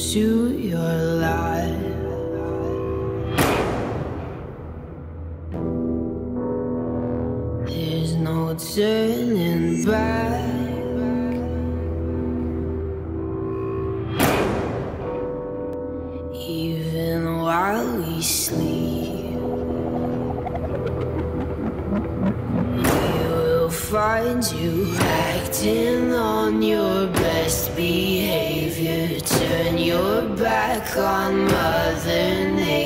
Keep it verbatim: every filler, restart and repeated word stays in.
pursue your life. There's no turning back. Even while we sleep, we will find you acting on your best behavior. Turn your back on Mother Nature.